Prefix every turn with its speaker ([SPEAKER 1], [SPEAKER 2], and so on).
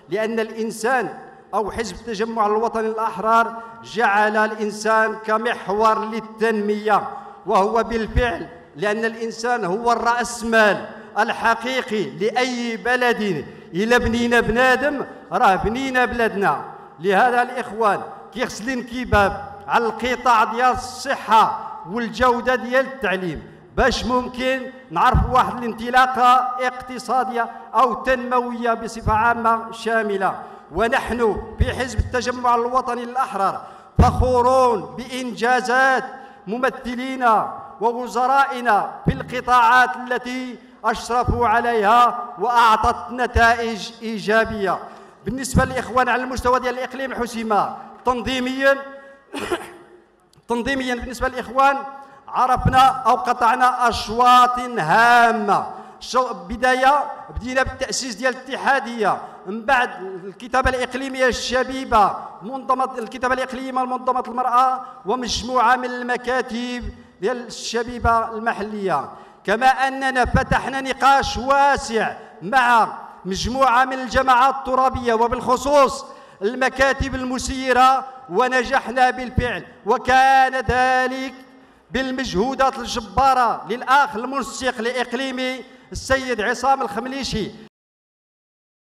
[SPEAKER 1] لأن الإنسان أو حزب التجمع الوطني الأحرار جعل الإنسان كمحور للتنمية، وهو بالفعل، لأن الإنسان هو الرأسمال الحقيقي لأي بلد. إلا بنينا بنادم راه بنينا بلادنا. لهذا الإخوان كيخص الانكباب على القطاع ديال الصحة والجودة ديال التعليم، باش ممكن نعرفوا واحد الانطلاقة اقتصادية أو تنموية بصفة عامة شاملة. ونحن في حزب التجمع الوطني الأحرار فخورون بإنجازات ممثلينا ووزرائنا في القطاعات التي أشرفوا عليها وأعطت نتائج إيجابية. بالنسبة للإخوان على المستوى ديال الإقليم الحسيمة تنظيميا بالنسبة للإخوان عرفنا أو قطعنا أشواط هامة. بدينا بالتأسيس ديال الاتحادية، من بعد الكتابة الإقليمية الشبيبة، منظمة الكتابة الإقليمية لمنظمة المرأة، ومجموعة من المكاتب ديال الشبيبة المحلية. كما أننا فتحنا نقاش واسع مع مجموعة من الجماعات الترابية وبالخصوص المكاتب المسيرة، ونجحنا بالفعل، وكان ذلك بالمجهودات الجبارة للأخ المنسق الإقليمي السيد عصام الخمليشي